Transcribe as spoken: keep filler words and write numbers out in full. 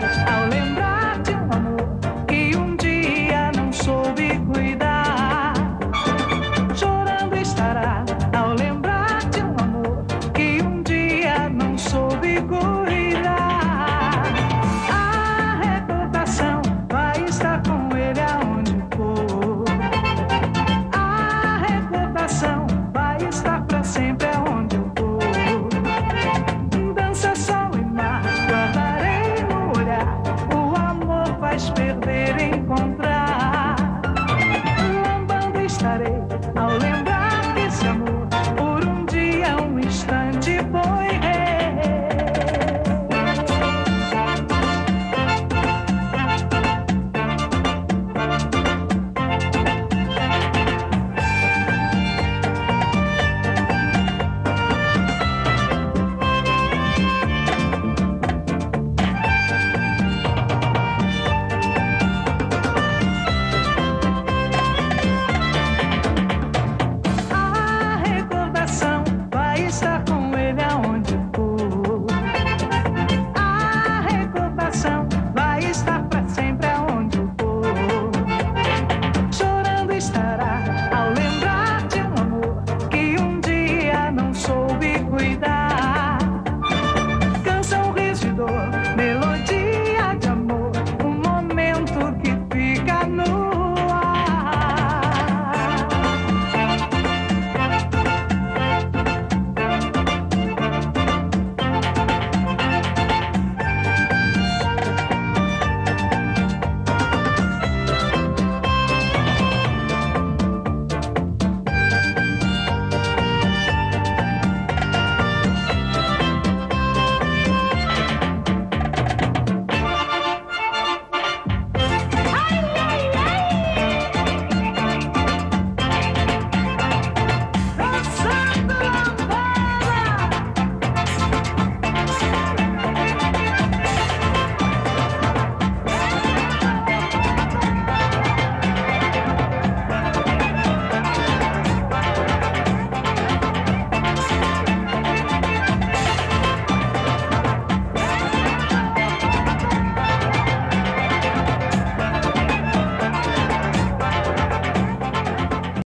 ao lembrar de um amor que um dia não soube cuidar. Chorando estará ao lembrar de um amor que um dia não soube cuidar. A recordação vai estar com ele aonde for. A recordação vai estar pra sempre aonde eu for. Dança, sol e mar, guardarei no olhar. O amor faz perder em